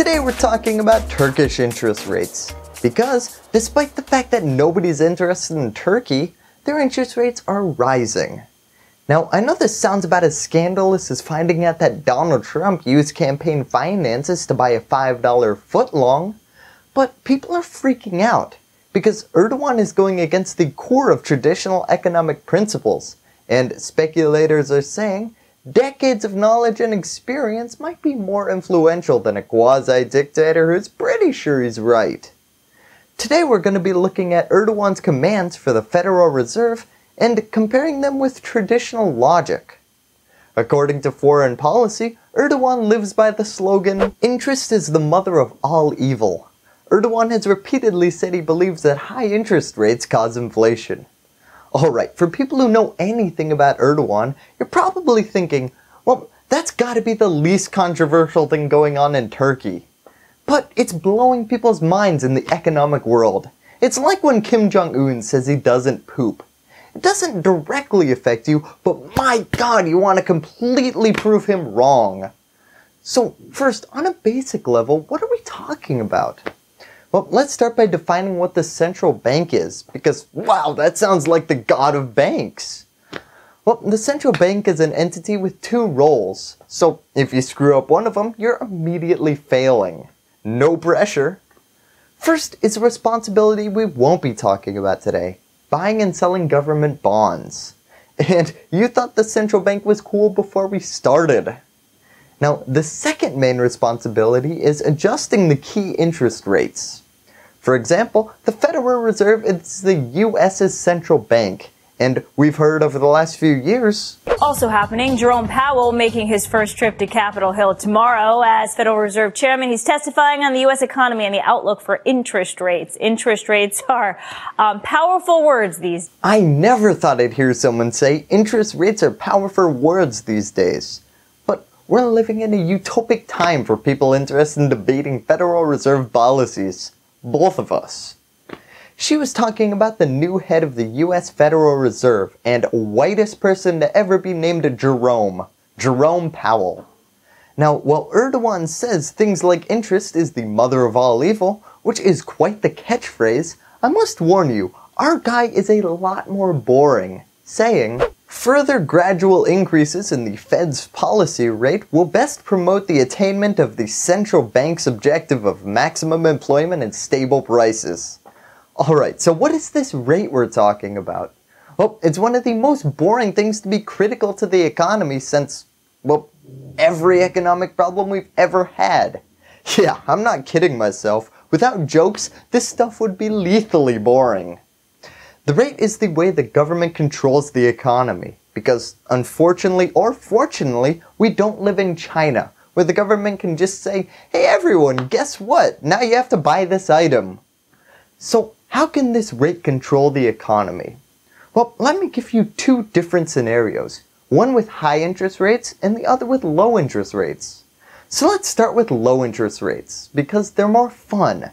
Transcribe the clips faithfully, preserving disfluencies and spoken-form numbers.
Today we're talking about Turkish interest rates, because despite the fact that nobody's interested in Turkey, their interest rates are rising. Now, I know this sounds about as scandalous as finding out that Donald Trump used campaign finances to buy a five dollar footlong, but people are freaking out because Erdogan is going against the core of traditional economic principles, and speculators are saying decades of knowledge and experience might be more influential than a quasi-dictator who's pretty sure he's right. Today we're going to be looking at Erdogan's commands for the Federal Reserve and comparing them with traditional logic. According to foreign policy, Erdogan lives by the slogan, "Interest is the mother of all evil." Erdogan has repeatedly said he believes that high interest rates cause inflation. Alright, for people who know anything about Erdogan, you're probably thinking, well, that's gotta be the least controversial thing going on in Turkey. But it's blowing people's minds in the economic world. It's like when Kim Jong-un says he doesn't poop. It doesn't directly affect you, but my god, you want to completely prove him wrong. So first, on a basic level, what are we talking about? Well, let's start by defining what the central bank is, because wow, that sounds like the god of banks. Well, the central bank is an entity with two roles, so if you screw up one of them, you're immediately failing. No pressure. First is a responsibility we won't be talking about today. Buying and selling government bonds. And you thought the central bank was cool before we started. Now, the second main responsibility is adjusting the key interest rates. For example, the Federal Reserve is the U S's central bank, and we've heard over the last few years. Also happening, Jerome Powell making his first trip to Capitol Hill tomorrow as Federal Reserve Chairman. He's testifying on the U S economy and the outlook for interest rates. Interest rates are um, powerful words these days. I never thought I'd hear someone say interest rates are powerful words these days. But we're living in a utopic time for people interested in debating Federal Reserve policies. Both of us. She was talking about the new head of the U S Federal Reserve and whitest person to ever be named Jerome, Jerome Powell. Now, while Erdogan says things like interest is the mother of all evil, which is quite the catchphrase, I must warn you, our guy is a lot more boring, saying, further gradual increases in the Fed's policy rate will best promote the attainment of the central bank's objective of maximum employment and stable prices. Alright, so what is this rate we're talking about? Well, it's one of the most boring things to be critical to the economy since, well, every economic problem we've ever had. Yeah, I'm not kidding myself. Without jokes, this stuff would be lethally boring. The rate is the way the government controls the economy, because unfortunately or fortunately, we don't live in China, where the government can just say, hey everyone, guess what? Now you have to buy this item. So, how can this rate control the economy? Well, let me give you two different scenarios, one with high interest rates and the other with low interest rates. So let's start with low interest rates, because they're more fun.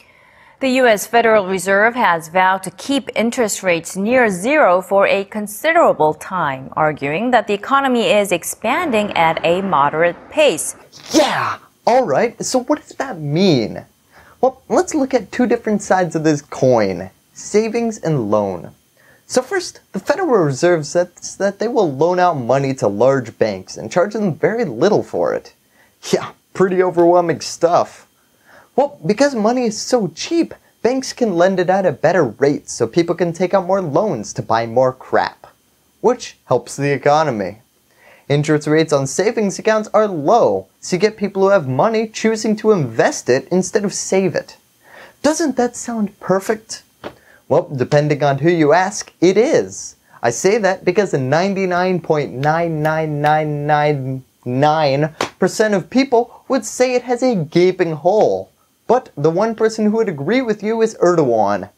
The U S Federal Reserve has vowed to keep interest rates near zero for a considerable time, arguing that the economy is expanding at a moderate pace. Yeah! Alright, so what does that mean? Well, let's look at two different sides of this coin, savings and loan. So first, the Federal Reserve says that they will loan out money to large banks and charge them very little for it. Yeah, pretty overwhelming stuff. Well, because money is so cheap, banks can lend it out at better rates so people can take out more loans to buy more crap, which helps the economy. Interest rates on savings accounts are low, so you get people who have money choosing to invest it instead of save it. Doesn't that sound perfect? Well, depending on who you ask, it is. I say that because ninety-nine point nine nine nine nine nine percent of people would say it has a gaping hole. But the one person who would agree with you is Erdogan.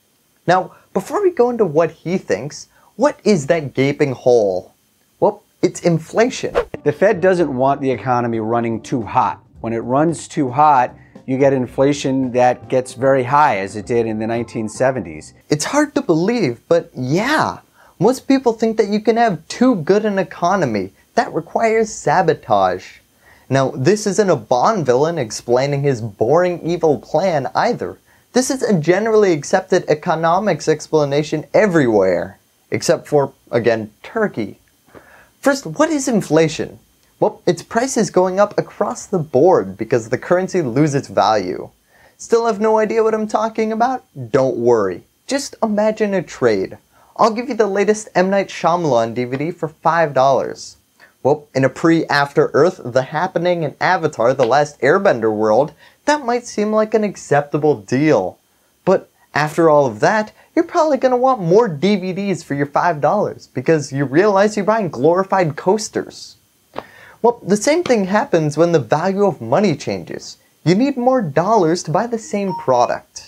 Now, before we go into what he thinks, what is that gaping hole? Well, it's inflation. The Fed doesn't want the economy running too hot. When it runs too hot, you get inflation that gets very high, as it did in the nineteen seventies. It's hard to believe, but yeah. Most people think that you can have too good an economy. That requires sabotage. Now, this isn't a Bond villain explaining his boring evil plan either. This is a generally accepted economics explanation everywhere, except for, again, Turkey. First, what is inflation? Well, it's prices going up across the board because the currency loses value. Still have no idea what I'm talking about? Don't worry. Just imagine a trade. I'll give you the latest M. Night Shyamalan D V D for five dollars. Well, in a pre-After Earth, The Happening, and Avatar, The Last Airbender world, that might seem like an acceptable deal. But after all of that, you're probably going to want more D V Ds for your five dollars because you realize you're buying glorified coasters. Well, the same thing happens when the value of money changes. You need more dollars to buy the same product.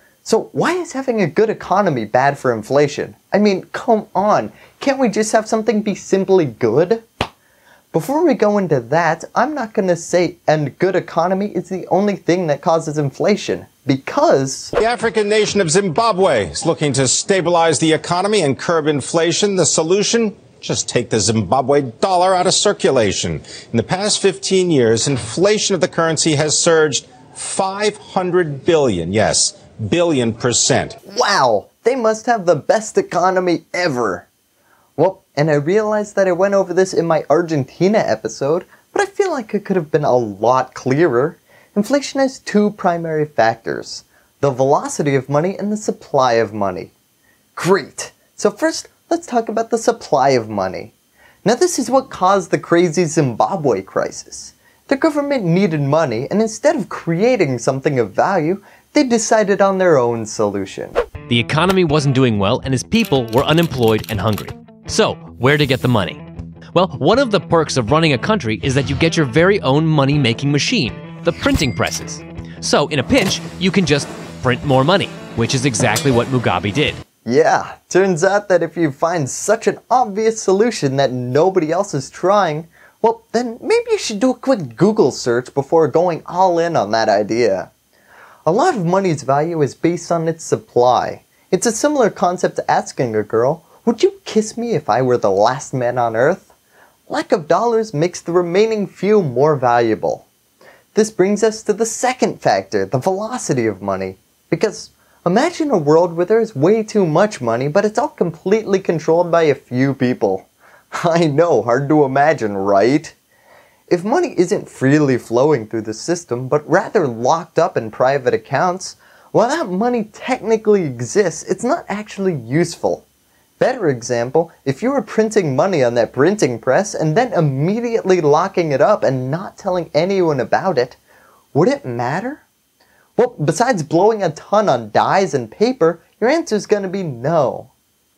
So why is having a good economy bad for inflation? I mean, come on, can't we just have something be simply good? Before we go into that, I'm not going to say a good economy is the only thing that causes inflation, because the African nation of Zimbabwe is looking to stabilize the economy and curb inflation. The solution? Just take the Zimbabwe dollar out of circulation. In the past fifteen years, inflation of the currency has surged five hundred billion, yes, billion percent. Wow, they must have the best economy ever. Well, and I realized that I went over this in my Argentina episode, but I feel like it could have been a lot clearer. Inflation has two primary factors: the velocity of money and the supply of money. Great! So first, let's talk about the supply of money. Now this is what caused the crazy Zimbabwe crisis. The government needed money, and instead of creating something of value, they decided on their own solution. The economy wasn't doing well, and his people were unemployed and hungry. So, where to get the money? Well, one of the perks of running a country is that you get your very own money-making machine, the printing presses. So, in a pinch, you can just print more money, which is exactly what Mugabe did. Yeah, turns out that if you find such an obvious solution that nobody else is trying, well, then maybe you should do a quick Google search before going all in on that idea. A lot of money's value is based on its supply. It's a similar concept to asking a girl, "Would you kiss me if I were the last man on earth?" Lack of dollars makes the remaining few more valuable. This brings us to the second factor, the velocity of money. Because imagine a world where there is way too much money, but it's all completely controlled by a few people. I know, hard to imagine, right? If money isn't freely flowing through the system, but rather locked up in private accounts, while that money technically exists, it's not actually useful. Better example, if you were printing money on that printing press and then immediately locking it up and not telling anyone about it, would it matter? Well, besides blowing a ton on dyes and paper, your answer is going to be no.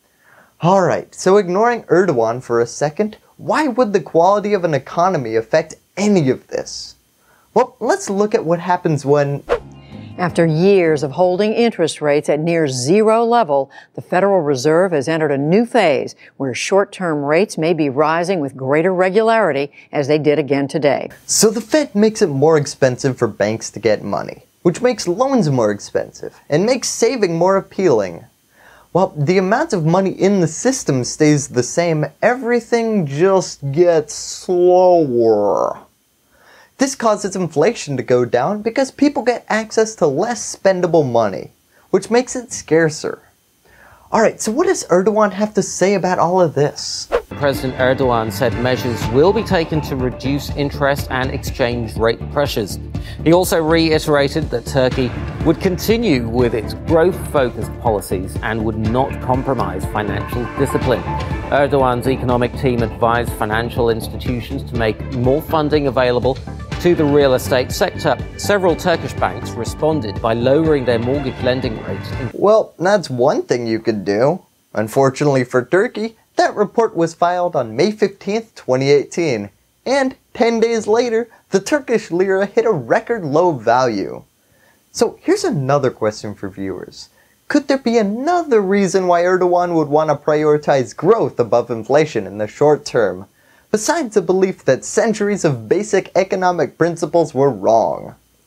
Alright, so ignoring Erdogan for a second, why would the quality of an economy affect any of this? Well, let's look at what happens when... After years of holding interest rates at near zero level, the Federal Reserve has entered a new phase where short-term rates may be rising with greater regularity, as they did again today. So the Fed makes it more expensive for banks to get money, which makes loans more expensive and makes saving more appealing. While the amount of money in the system stays the same, everything just gets slower. This causes inflation to go down because people get access to less spendable money, which makes it scarcer. Alright, so what does Erdogan have to say about all of this? President Erdogan said measures will be taken to reduce interest and exchange rate pressures. He also reiterated that Turkey would continue with its growth-focused policies and would not compromise financial discipline. Erdogan's economic team advised financial institutions to make more funding available to the real estate sector. Several Turkish banks responded by lowering their mortgage lending rates. Well, that's one thing you could do. Unfortunately for Turkey, that report was filed on May fifteenth, twenty eighteen, and ten days later, the Turkish lira hit a record low value. So here's another question for viewers. Could there be another reason why Erdogan would want to prioritize growth above inflation in the short term, besides the belief that centuries of basic economic principles were wrong?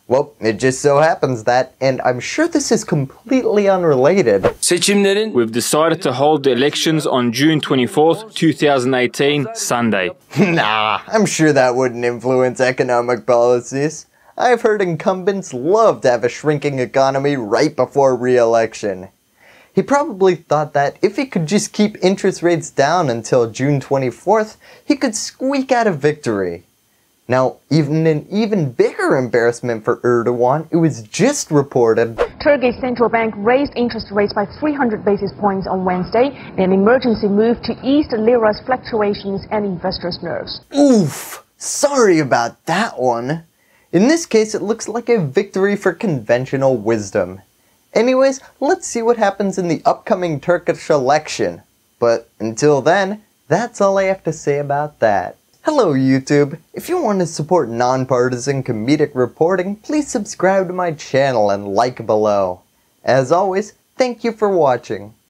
Well, it just so happens that, and I'm sure this is completely unrelated. Seçimlerin, we've decided to hold the elections on June twenty-fourth, two thousand eighteen, Sunday. Nah, I'm sure that wouldn't influence economic policies. I've heard incumbents love to have a shrinking economy right before re-election. He probably thought that if he could just keep interest rates down until June twenty-fourth, he could squeak out a victory. Now, even an even bigger embarrassment for Erdogan, it was just reported Turkey's central bank raised interest rates by three hundred basis points on Wednesday in an emergency move to ease the lira's fluctuations and investors' nerves. Oof! Sorry about that one. In this case, it looks like a victory for conventional wisdom. Anyways, let's see what happens in the upcoming Turkish election. But until then, that's all I have to say about that. Hello YouTube! If you want to support nonpartisan comedic reporting, please subscribe to my channel and like below. As always, thank you for watching.